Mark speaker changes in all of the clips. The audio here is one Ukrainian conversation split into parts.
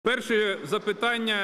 Speaker 1: Перше запитання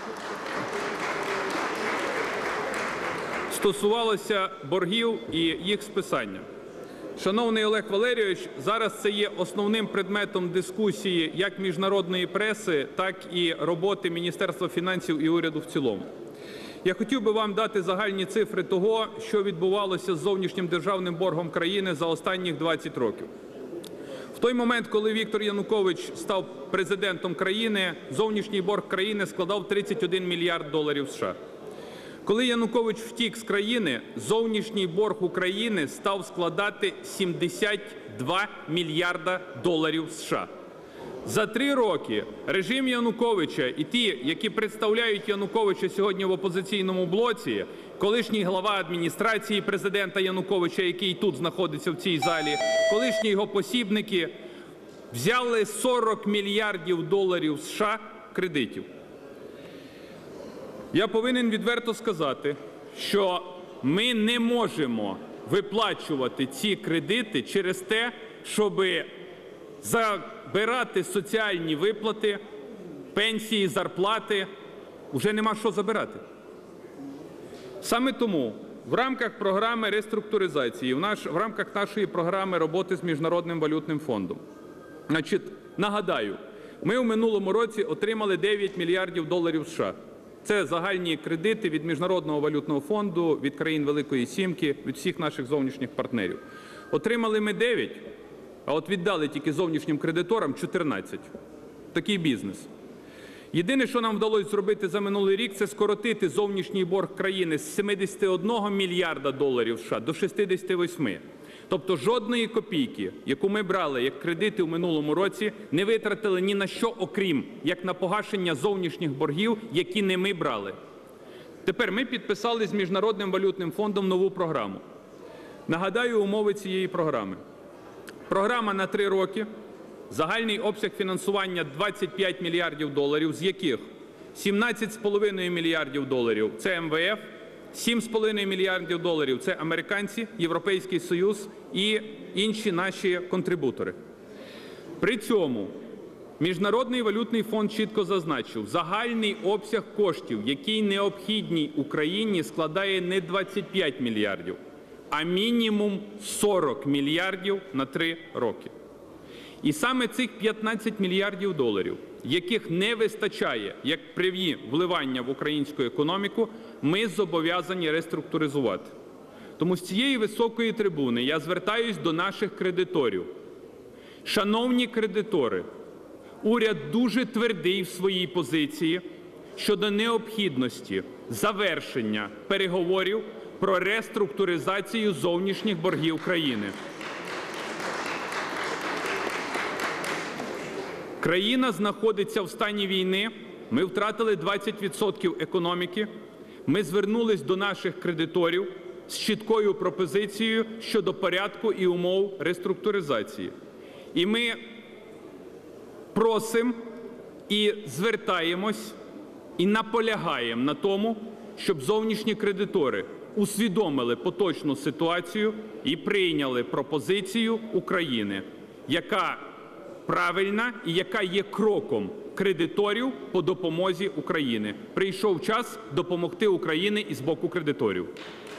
Speaker 1: стосувалося боргів і їх списання. Шановний Олег Валерійович, зараз це є основним предметом дискусії як міжнародної преси, так і роботи Міністерства фінансів і уряду в цілому. Я хотів би вам дати загальні цифри того, що відбувалося з зовнішнім державним боргом країни за останніх 20 років. В той момент, коли Віктор Янукович став президентом країни, зовнішній борг країни складав 31 мільярд доларів США. Коли Янукович втік з країни, зовнішній борг України став складати 72 мільярда доларів США. За 3 роки режим Януковича і ті, які представляють Януковича сьогодні в опозиційному блоці, колишній глава адміністрації президента Януковича, який тут знаходиться в цій залі, колишні його посібники, взяли 40 мільярдів доларів США кредитів. Я повинен відверто сказати, що ми не можемо виплачувати ці кредити через те, щоб забирати соціальні виплати, пенсії, зарплати. Уже нема що забирати. Саме тому в рамках програми реструктуризації, в рамках нашої програми роботи з Міжнародним валютним фондом, нагадаю, ми в минулому році отримали 9 мільярдів доларів США. Це загальні кредити від Міжнародного валютного фонду, від країн Великої Сімки, від всіх наших зовнішніх партнерів. Отримали ми 9, а от віддали тільки зовнішнім кредиторам 14. Такий бізнес. Єдине, що нам вдалося зробити за минулий рік, це скоротити зовнішній борг країни з 71 мільярда доларів США до 68. Тобто жодної копійки, яку ми брали як кредити у минулому році, не витратили ні на що, окрім як на погашення зовнішніх боргів, які не ми брали. Тепер ми підписали з Міжнародним валютним фондом нову програму. Нагадаю умови цієї програми. Програма на 3 роки, загальний обсяг фінансування 25 мільярдів доларів, з яких 17,5 мільярдів доларів – це МВФ, 7,5 мільярдів доларів – це американці, Європейський Союз і інші наші контрибутори. При цьому Міжнародний валютний фонд чітко зазначив, загальний обсяг коштів, який необхідний Україні, складає не 25 мільярдів, а мінімум 40 мільярдів на 3 роки. І саме цих 15 мільярдів доларів, яких не вистачає як прямі вливання в українську економіку, ми зобов'язані реструктуризувати. Тому з цієї високої трибуни я звертаюсь до наших кредиторів. Шановні кредитори, уряд дуже твердий в своїй позиції щодо необхідності завершення переговорів про реструктуризацію зовнішніх боргів країни. Країна знаходиться в стані війни, ми втратили 20% економіки, ми звернулись до наших кредиторів з чіткою пропозицією щодо порядку і умов реструктуризації. І ми просимо і звертаємось, і наполягаємо на тому, щоб зовнішні кредитори усвідомили поточну ситуацію і прийняли пропозицію України, яка правильна і яка є кроком кредиторів по допомозі Україні. Прийшов час допомогти Україні і з боку кредиторів.